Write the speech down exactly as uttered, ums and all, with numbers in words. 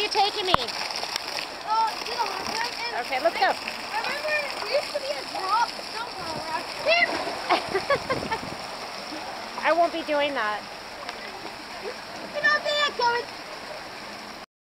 you taking me? Uh, to the hot tub. And Okay, let's go. Remember, there used to be a drop somewhere around here. I won't be doing that. You're not there, coming.